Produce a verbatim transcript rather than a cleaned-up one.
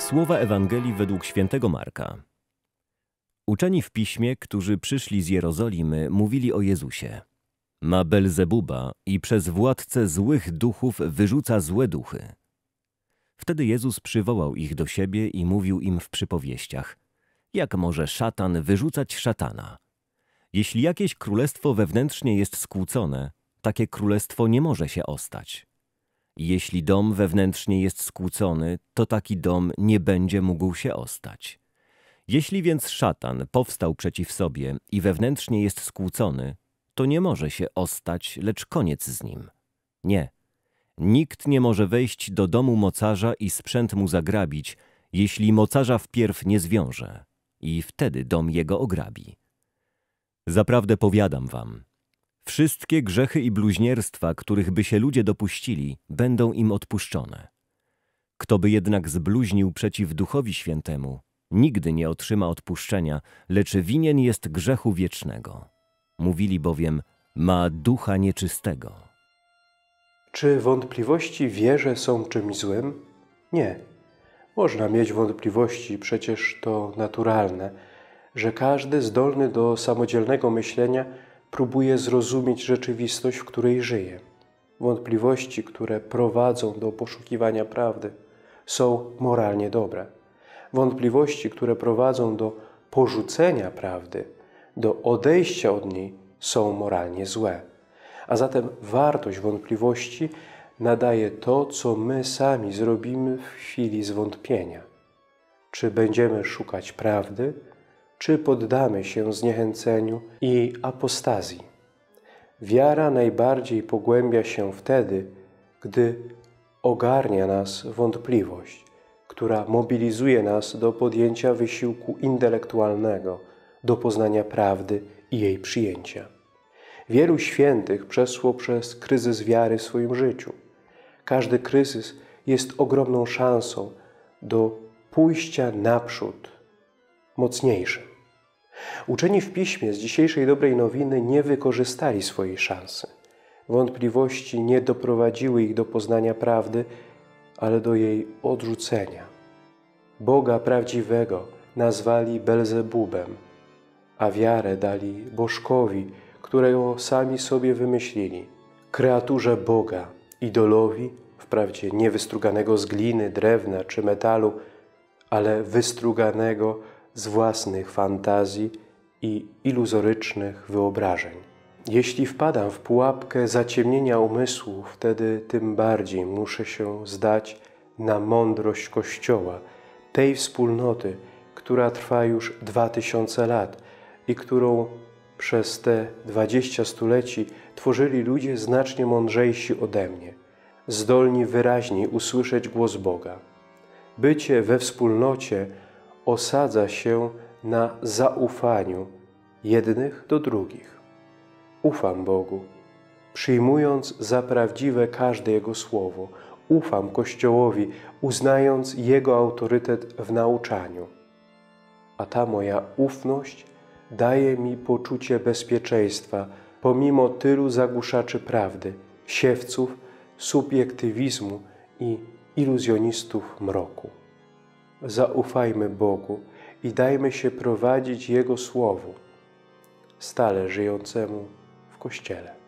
Słowa Ewangelii według świętego Marka. Uczeni w piśmie, którzy przyszli z Jerozolimy, mówili o Jezusie. Ma Belzebuba i przez władcę złych duchów wyrzuca złe duchy. Wtedy Jezus przywołał ich do siebie i mówił im w przypowieściach: jak może szatan wyrzucać szatana? Jeśli jakieś królestwo wewnętrznie jest skłócone, takie królestwo nie może się ostać. Jeśli dom wewnętrznie jest skłócony, to taki dom nie będzie mógł się ostać. Jeśli więc szatan powstał przeciw sobie i wewnętrznie jest skłócony, to nie może się ostać, lecz koniec z nim. Nie. Nikt nie może wejść do domu mocarza i sprzęt mu zagrabić, jeśli mocarza wpierw nie zwiąże, i wtedy dom jego ograbi. Zaprawdę powiadam wam, wszystkie grzechy i bluźnierstwa, których by się ludzie dopuścili, będą im odpuszczone. Kto by jednak zbluźnił przeciw Duchowi Świętemu, nigdy nie otrzyma odpuszczenia, lecz winien jest grzechu wiecznego. Mówili bowiem: ma ducha nieczystego. Czy wątpliwości w wierze są czymś złym? Nie. Można mieć wątpliwości, przecież to naturalne, że każdy zdolny do samodzielnego myślenia próbuje zrozumieć rzeczywistość, w której żyje. Wątpliwości, które prowadzą do poszukiwania prawdy, są moralnie dobre. Wątpliwości, które prowadzą do porzucenia prawdy, do odejścia od niej, są moralnie złe. A zatem wartość wątpliwości nadaje to, co my sami zrobimy w chwili zwątpienia. Czy będziemy szukać prawdy, czy poddamy się zniechęceniu i apostazji. Wiara najbardziej pogłębia się wtedy, gdy ogarnia nas wątpliwość, która mobilizuje nas do podjęcia wysiłku intelektualnego, do poznania prawdy i jej przyjęcia. Wielu świętych przeszło przez kryzys wiary w swoim życiu. Każdy kryzys jest ogromną szansą do pójścia naprzód, mocniejszym. Uczeni w Piśmie z dzisiejszej dobrej nowiny nie wykorzystali swojej szansy. Wątpliwości nie doprowadziły ich do poznania prawdy, ale do jej odrzucenia. Boga prawdziwego nazwali Belzebubem, a wiarę dali bożkowi, którego sami sobie wymyślili. Kreaturze Boga, idolowi, wprawdzie nie wystruganego z gliny, drewna czy metalu, ale wystruganego z własnych fantazji i iluzorycznych wyobrażeń. Jeśli wpadam w pułapkę zaciemnienia umysłu, wtedy tym bardziej muszę się zdać na mądrość Kościoła, tej wspólnoty, która trwa już dwa tysiące lat i którą przez te dwadzieścia stuleci tworzyli ludzie znacznie mądrzejsi ode mnie, zdolni wyraźniej usłyszeć głos Boga. Bycie we wspólnocie osadza się na zaufaniu jednych do drugich. Ufam Bogu, przyjmując za prawdziwe każde Jego słowo. Ufam Kościołowi, uznając Jego autorytet w nauczaniu. A ta moja ufność daje mi poczucie bezpieczeństwa, pomimo tylu zagłuszaczy prawdy, siewców, subiektywizmu i iluzjonistów mroku. Zaufajmy Bogu i dajmy się prowadzić Jego Słowu, stale żyjącemu w Kościele.